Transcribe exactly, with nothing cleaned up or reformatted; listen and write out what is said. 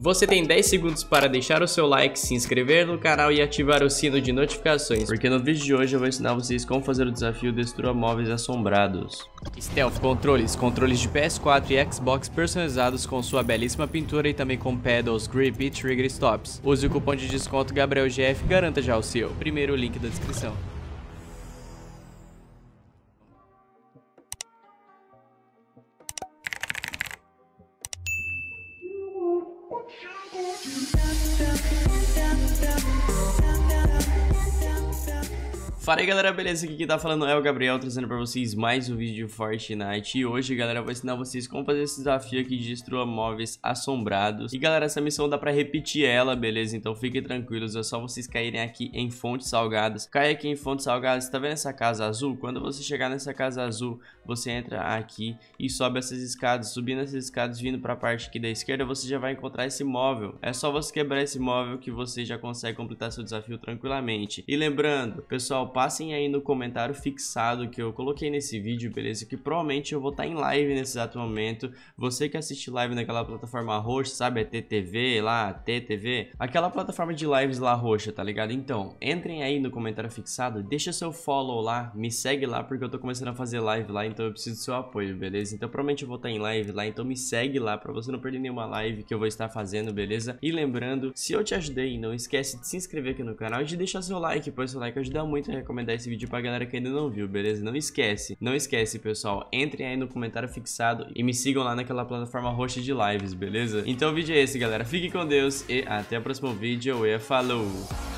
Você tem dez segundos para deixar o seu like, se inscrever no canal e ativar o sino de notificações, porque no vídeo de hoje eu vou ensinar vocês como fazer o desafio Destrua Móveis Assombrados. Stealth Controles, controles de P S quatro e Xbox personalizados com sua belíssima pintura e também com pedals, grip e trigger stops. Use o cupom de desconto Gabriel G F e garanta já o seu. Primeiro link da descrição. Fala aí galera, beleza? Aqui quem tá falando é o Gabriel, trazendo pra vocês mais um vídeo de Fortnite. E hoje, galera, eu vou ensinar vocês como fazer esse desafio aqui de Destrua Móveis Assombrados. E galera, essa missão dá pra repetir ela, beleza? Então fiquem tranquilos, é só vocês caírem aqui em Fontes Salgadas. Cai aqui em Fontes Salgadas, tá vendo essa casa azul? Quando você chegar nessa casa azul, você entra aqui e sobe essas escadas. Subindo essas escadas, vindo pra parte aqui da esquerda, você já vai encontrar esse móvel. É só você quebrar esse móvel que você já consegue completar seu desafio tranquilamente. E lembrando, pessoal, passem aí no comentário fixado que eu coloquei nesse vídeo, beleza? Que provavelmente eu vou estar em live nesse exato momento. Você que assiste live naquela plataforma roxa, sabe? É T T V lá, T T V. Aquela plataforma de lives lá roxa, tá ligado? Então, entrem aí no comentário fixado, deixa seu follow lá, me segue lá porque eu tô começando a fazer live lá, então eu preciso do seu apoio, beleza? Então provavelmente eu vou estar em live lá, então me segue lá pra você não perder nenhuma live que eu vou estar fazendo, beleza? E lembrando, se eu te ajudei, não esquece de se inscrever aqui no canal e de deixar seu like, pois seu like ajuda muito a recomendar esse vídeo pra galera que ainda não viu, beleza? Não esquece, não esquece, pessoal, entrem aí no comentário fixado e me sigam lá naquela plataforma roxa de lives, beleza? Então o vídeo é esse, galera, fique com Deus e até o próximo vídeo e falou!